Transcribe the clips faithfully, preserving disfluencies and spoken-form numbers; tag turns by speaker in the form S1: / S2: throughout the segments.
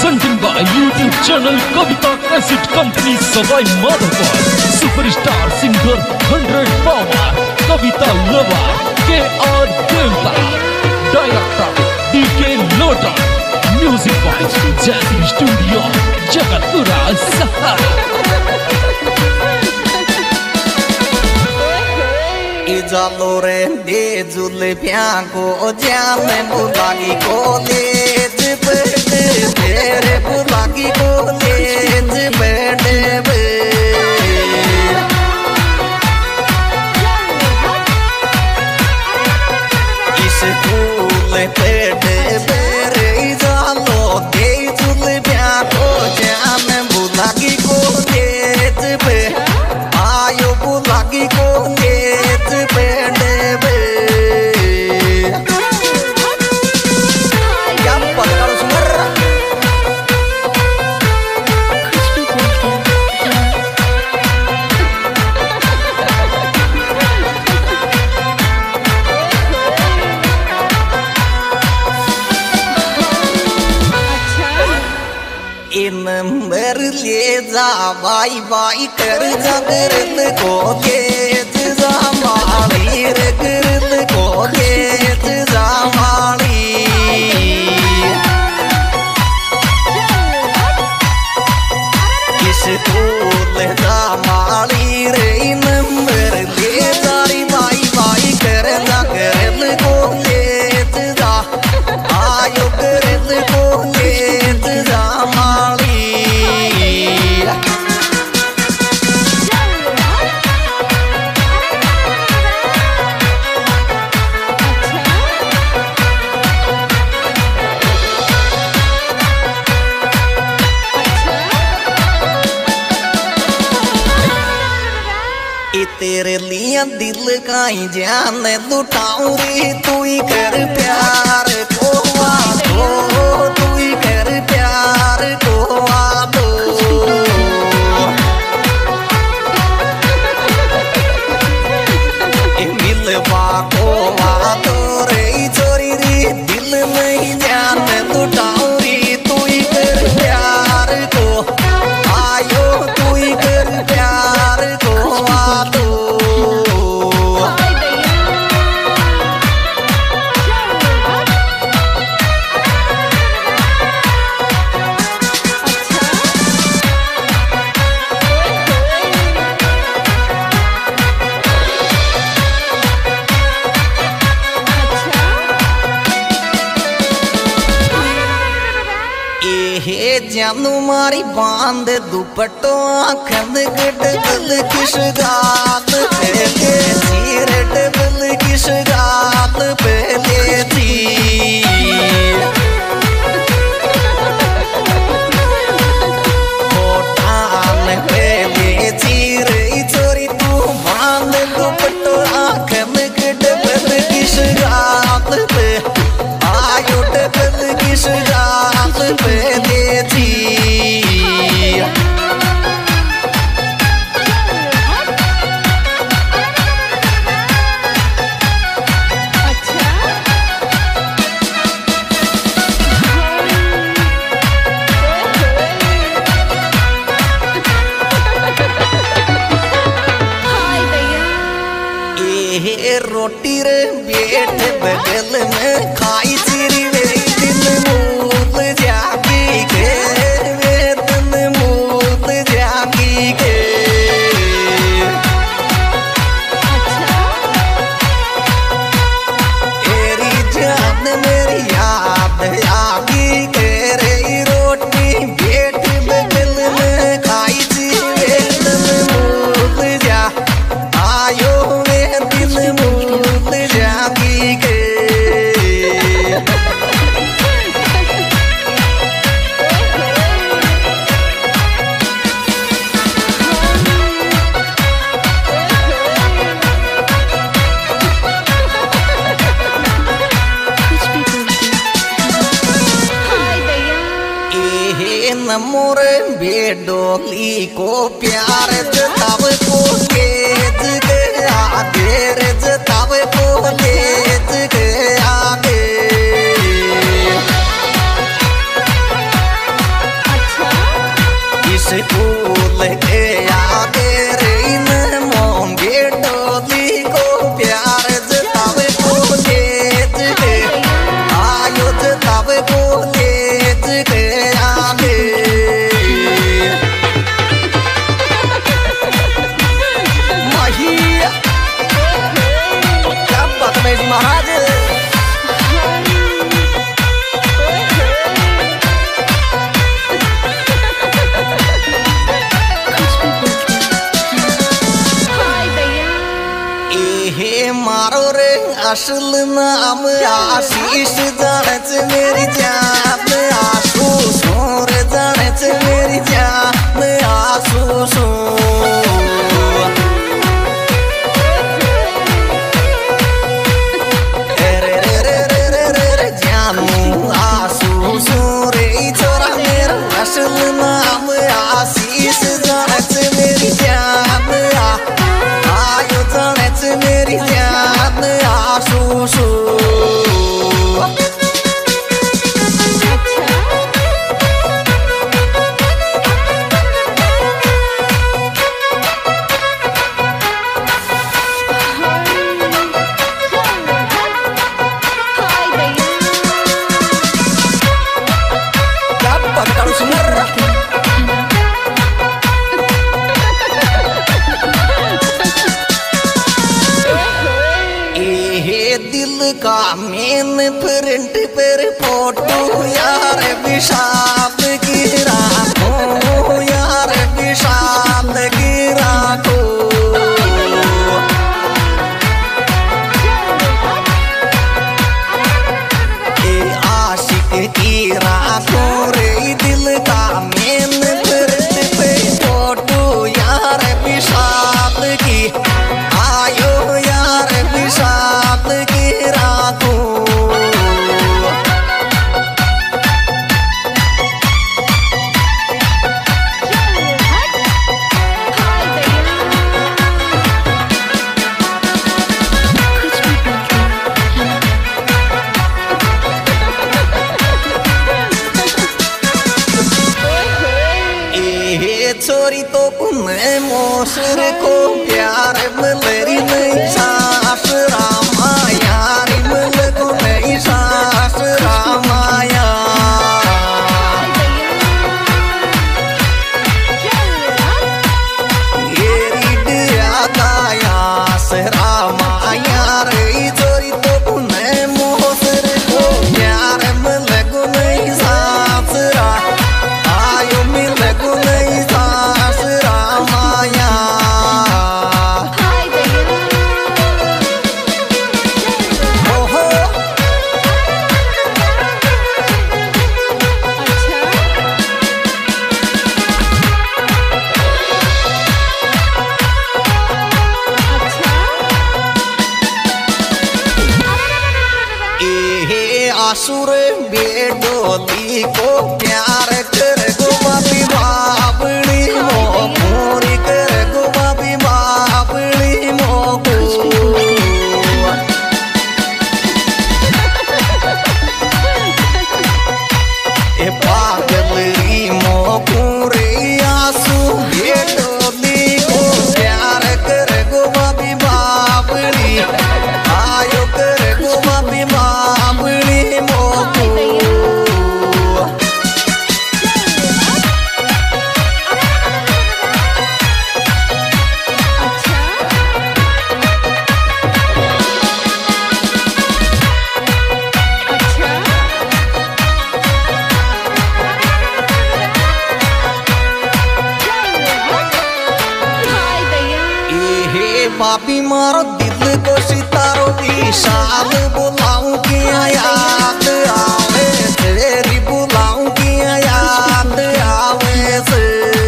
S1: presenting by YouTube channel Kavita Cassette Company Savai Madhopur. Superstar singer one hundred Power Kavita Lover K R Devta. Director D K Lota. Music by Jazzy Studio Jagatura Sahara.
S2: Jalore de zulfiya ko jaane bulagi college bede mere bulagi college bede be school bede mere jalo de zulfiya ko jaane bulagi college be ayo bulagi college bede be gampang kalau sumber in merle za vai vai kar jagril ko get zamali regril ko get zamali is kul zamali re in merle zari vai vai kar jagril ko get za ayo gril ko get zamali तेरे लिए दिल का ही जान लुटाऊं रे तू ही कर प्यार को वादो तू ही कर प्यार को वादो मिलवा को वादो रे चोरी रे दिल नहीं जान लुटाऊं रे तू ही कर प्यार को आयो तू ही कर प्यार को वादो जानू मारी बांध दुपट्टो आखंद गड बल किस गात पहले सीरट बल किस गात पहले थी मोटान पहले चीर चोरी तू बांध दुपट्टो आखंद गड बल किस गात पे आयो बल किस गात पहले रोटी रे बेट बगल में खाई चिरी वे दिन मूल जागी के वे दिन मूल जागी के तेरी जान मेरी याद आगी के रे रोटी बेट बगल में खाई चिरी वे दिन मूल जा आयो वे दिन मूल जागी के मोरे बेडोली को प्यार जताव को तेज के आगे जताव को तेज के आगे असल नाम आशीष जानच मेरी जान आसू सोर जानच मेरी जान आसू सो रे रे रे रे रे रे रे जानू आसू सोरे छोरा मेरा असल नाम आशीष जानच मेरी जान आयो जानच मेरी जान आसू सो दिल का मेन प्रिंट पर फोटो यार विशाल की राखो यार विशाल की राखो ए आशिक की राखो रे दिल का मेन प्रिंट पे फोटो यार विशाल की आयो यार विशाल की राखो छोरी तो पुने मोसर को प्यार मलरी नहीं सास रामाया मल को नहीं सास रामाया येरी दिया दाया से रामाया रे छोरी तो पुने मोसर को प्यार मल को नहीं सास रा आयो मिल को नहीं आसुर बेडोली को प्यार कर गो बाबी बाबड़ी मो पूरी कर गो बाबी बाबड़ी मो को ए पागलरी मो पूरे आसू बेडोली को प्यार कर गो बाबी बाबड़ी आयो कर गो बाबी बाबड़ी बाबी मारो दिल को सितारो विशाल बुलाऊं कि याद आवे तेरी बुलाऊं कि याद आवे से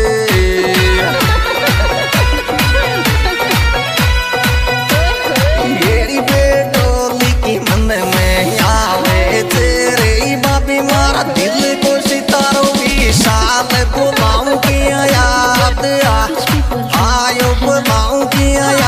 S2: मेरी बेडोली की मन में आवे तेरे बाबी मारा दिल को सितारो विशाल बुलाऊं कि याद आयो बुलाऊं कि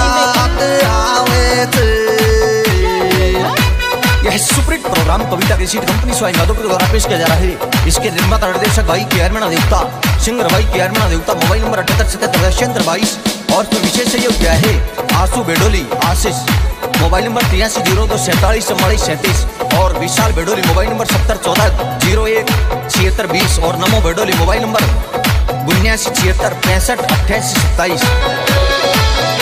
S2: यह superhit programme Kavita cassette company Sawai Madhopur द्वारा पेश किया जा रहा है। इसके निर्माता निर्देशक भाई के आर मीणा देवता, सिंगर भाई के आर मीणा देवता। मोबाइल नंबर अठहत्तर सतहत्तर छिहत्तर बाईस। और इसमें विशेष सहयोग किया है आसू बेडोली आशीष। मोबाइल नंबर तिरासी जीरो दो सैंतालीस चौवालीस सैंतीस। और विशाल बेडोली मोबाइल नंबर सत्तर चौदह जीरो एक छिहत्तर बीस। और नमो बेडोली मोबाइल नंबर उन्यासी छिहत्तर पैंसठ अट्ठाईस सत्ताईस।